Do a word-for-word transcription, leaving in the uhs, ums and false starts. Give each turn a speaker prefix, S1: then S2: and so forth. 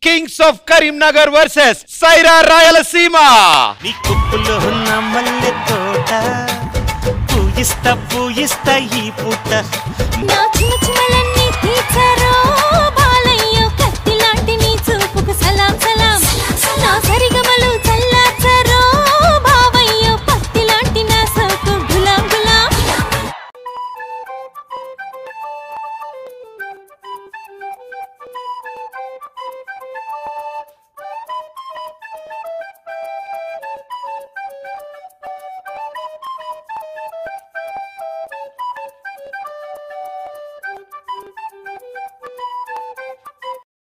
S1: Kings of Karimnagar versus Syeraa Rayalaseema.
S2: నీ కుప్పులో ఉన్న మల్లె తోట పూయిస్తా పూయిస్తా ఈ పూట
S3: నా చిన్న